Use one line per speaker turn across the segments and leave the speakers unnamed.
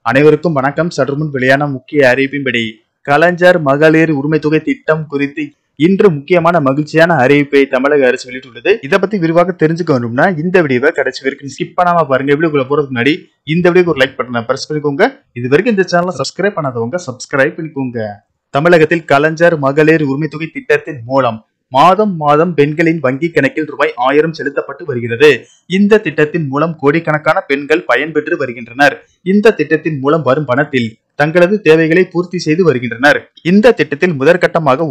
அனைவருக்கும் வணக்கம். சற்றுமுன் வெளியான முக்கிய அறிவிப்பின்படி கலைஞர் மகளிர் உரிமை தொகை திட்டம் குறித்து இன்று முக்கியமான மகிழ்ச்சியான அறிவிப்பை தமிழக அரசு வெளியிட்டுள்ளது. இதை பத்தி விரிவாக தெரிஞ்சுக்க வேண்டும்னா இந்த வீடியோவை கடைசி வரைக்கும் ஸ்கிப் பண்ணாம பாருங்க. வீடியோக்குள்ள போறதுக்கு முன்னாடி இந்த வீடியோக்கு ஒரு லைக் பட்டனை பிரஸ் பண்ணிக்கோங்க. இது வரைக்கும் இந்த சேனலை சப்ஸ்கிரைப் பண்ணாதவங்க சப்ஸ்கிரைப் பண்ணிக்கோங்க. தமிழகத்தில் கலைஞர் மகளிர் உரிமை தொகை திட்டத்தின் மூலம் மாதம் பெண்களின் வங்கி கணக்கில் ரூபாய் 1000 செலுத்தப்பட்டு வருகிறது. இந்த திட்டத்தின் மூலம் கோடிக்கணக்கான பெண்கள் பயன்பெற்று வருகின்றனர். இந்த திட்டத்தின் மூலம் வரும் பணத்தில் தங்களது தேவைகளை பூர்த்தி செய்து வருகின்றனர். இந்த திட்டத்தில் முதற்கட்டமாக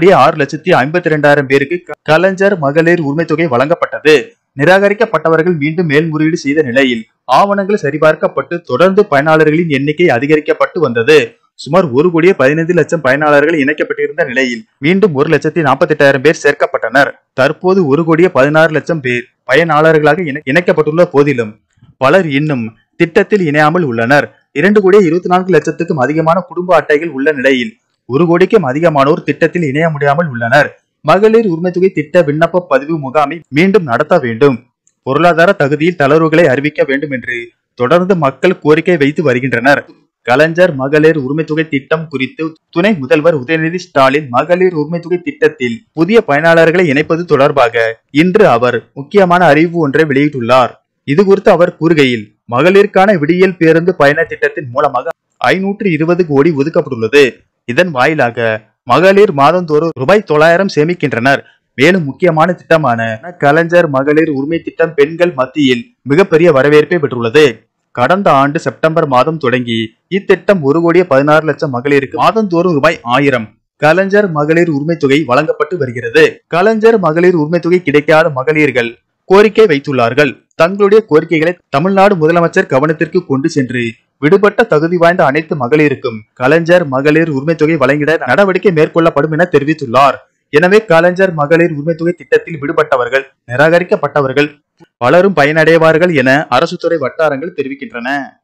1,06,52,000 பேருக்கு கலைஞர் மகளிர் உரிமை தொகை வழங்கப்பட்டது. நிராகரிக்கப்பட்டவர்கள் மீண்டும் மேல்முறையீடு செய்த நிலையில் ஆவணங்கள் சரிபார்க்கப்பட்டு தொடர்ந்து பயனாளர்களின் எண்ணிக்கை அதிகரிக்கப்பட்டு வந்தது. சுமார் 1,15,00,000 பயனாளர்கள் இணைக்கப்பட்டிருந்த நிலையில் மீண்டும் 1,48,000 பேர் சேர்க்கப்பட்டனர். தற்போது 1,16,00,000 பேர் பயனாளர்களாக இணைக்கப்பட்டுள்ள போதிலும் பலர் இன்னும் திட்டத்தில் இணையாமல் உள்ளனர். 2,24,00,000க்கும் அதிகமான குடும்ப அட்டைகள் உள்ள நிலையில் 1 கோடிக்கும் அதிகமானோர் திட்டத்தில் இணைய முடியாமல் உள்ளனர். மகளிர் உரிமை தொகை திட்ட விண்ணப்ப பதிவு முகாமை மீண்டும் நடத்த வேண்டும். பொருளாதார தகுதியில் தளர்வுகளை அறிவிக்க வேண்டும் என்று தொடர்ந்து மக்கள் கோரிக்கை வைத்து வருகின்றனர். கலைஞர் மகளிர் உரிமை தொகை திட்டம் குறித்து துணை முதல்வர் உதயநிதி ஸ்டாலின் மகளிர் உரிமை தொகை திட்டத்தில் புதிய பயனாளர்களை இணைப்பது தொடர்பாக இன்று அவர் முக்கியமான அறிவிப்பு ஒன்றை வெளியிட்டுள்ளார். இது குறித்து அவர் கூறுகையில், மகளிருக்கான விடியல் பேருந்து பயண திட்டத்தின் மூலமாக 520 கோடி ஒதுக்கப்பட்டுள்ளது. இதன் வாயிலாக மகளிர் மாதந்தோறும் ரூபாய் 900 சேமிக்கின்றனர். மேலும் முக்கியமான திட்டமான கலைஞர் மகளிர் உரிமை திட்டம் பெண்கள் மத்தியில் மிகப்பெரிய வரவேற்பை பெற்றுள்ளது. கடந்த ஆண்டு செப்டம்பர் மாதம் தொடங்கி இத்திட்டம் 1,16,00,000 மகளிருக்கு மாதந்தோறும் ரூபாய் 1000 கலைஞர் மகளிர் உரிமை தொகை வழங்கப்பட்டு வருகிறது. கலைஞர் மகளிர் உரிமை தொகை கிடைக்காத மகளிர்கள் கோரிக்கை வைத்துள்ளார்கள். தங்களுடைய கோரிக்கைகளை தமிழ்நாடு முதலமைச்சர் கவனத்திற்கு கொண்டு சென்று விடுபட்ட தகுதி வாய்ந்த அனைத்து மகளிருக்கும் கலைஞர் மகளிர் உரிமை தொகை வழங்கிட நடவடிக்கை மேற்கொள்ளப்படும் என தெரிவித்துள்ளார். எனவே கலைஞர் மகளிர் உரிமை தொகை திட்டத்தில் விடுபட்டவர்கள், நிராகரிக்கப்பட்டவர்கள் பலரும் பயனடைவார்கள் என அரசு துறை வட்டாரங்கள் தெரிவிக்கின்றன.